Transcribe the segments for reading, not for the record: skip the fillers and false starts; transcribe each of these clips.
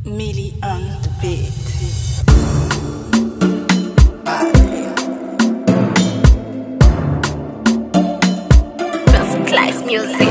Millie on the beat. First class music.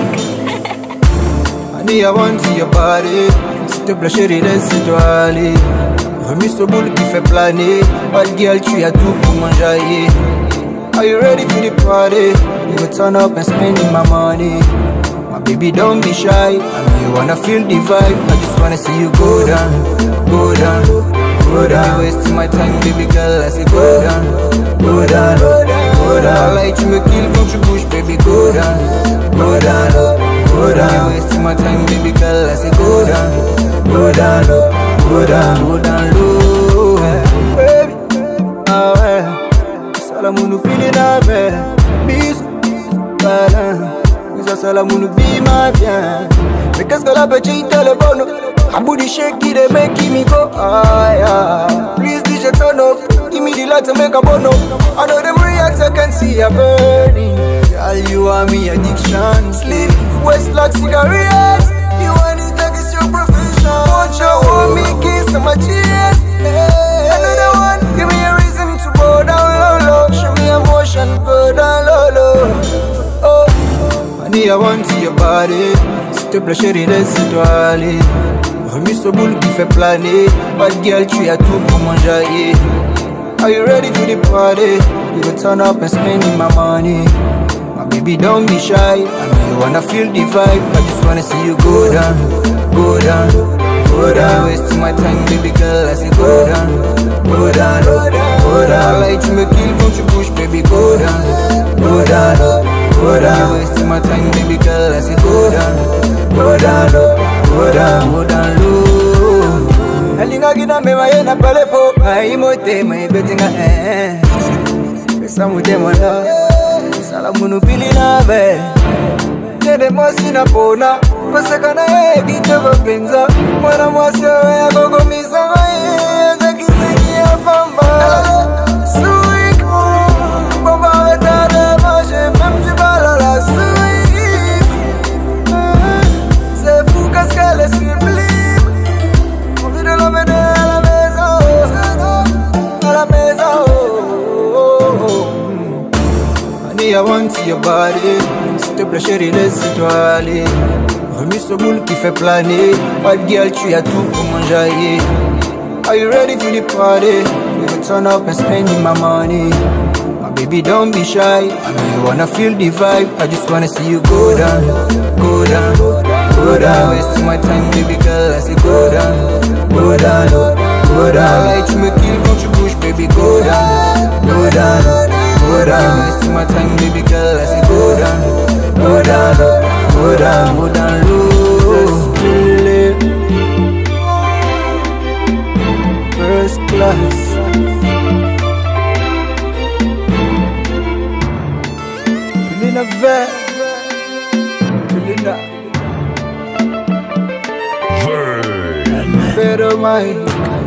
Honey, I want to see your body. S'il te plaît, chérie, laisse-toi aller. Remis ce boule qui fait planer. Bad girl, tu as tout pour m'enjailler. Are you ready for the party? You will turn up and spending my money. My baby, don't be shy. I know you wanna feel the vibe. I just wanna see you go down, go down, go down. You're wasting my time, baby girl. I say go down, go down, go down. I like you, me kill, don't you push, baby, go down, go down, go down. You're wasting my time, baby girl. I say go down, go down, go down, go down low, baby. Ah ouais, salamu feeling ah ouais, bis, balance. Ça la moune vie ma bien. Mais qu'est-ce que la petite elle est bonne? A booty shake it and make me go higher. Please DJ turn up, give me the light to make a burn up. I know them reacts, I can see you burning. Girl, you are me addiction slave. West like cigarettes, you want it like it's your profession. Won't you want me kiss on my chest? Another one, give me a reason to go down low low. Show me emotion, go down low low. Oh. Honey, I want to see your body. S'il te plaît, chérie, laisse-toi aller. Remis ce boule qui fait planer. Bad girl, tu as tout pour m'enjailler. Are you ready for the party? You will turn up and spending my money. My baby, don't be shy. I know you wanna feel the vibe. I just wanna see you go down, go down, go down. Wasting my time, baby girl. I say go down, go down, go down. I like you, me kill, don't you push, baby, go down, go down, go down. Wasting my time, baby girl. I say go down, go down, go down, go down low. Alinga gina me mayena pale po. Ai mote mai betinga Pesa mute mola. Salamu nupili na be. Nede mosi na pona. Pesa kana kitego penza. Mwana mwasi ya gogo misa zakisiki ya pamba. Sweet Baba wetade maje memji balala sweet. C'est fou qu'est-ce qu'elle est sublime. Envie de l'emmener à la maison. À la maison. Honey, I want to see your body. S'il te plaît, chérie, laisse-toi aller. Remis ce boule qui fait planer. Bad girl, tu as tout pour m'enjailler. Are you ready for the party? We will turn up and spending my money. My baby, don't be shy. I know you wanna feel the vibe. I just wanna see you go down, go down, go down. Wasting my time, baby girl. I say go down, go down, go down. I like you, me kill, don't you push, baby, go down, go down, go down. Wasting my time, baby girl. I say go down, go down, go down, go down low. First class. Pilina ve, Pilina. Pero mai.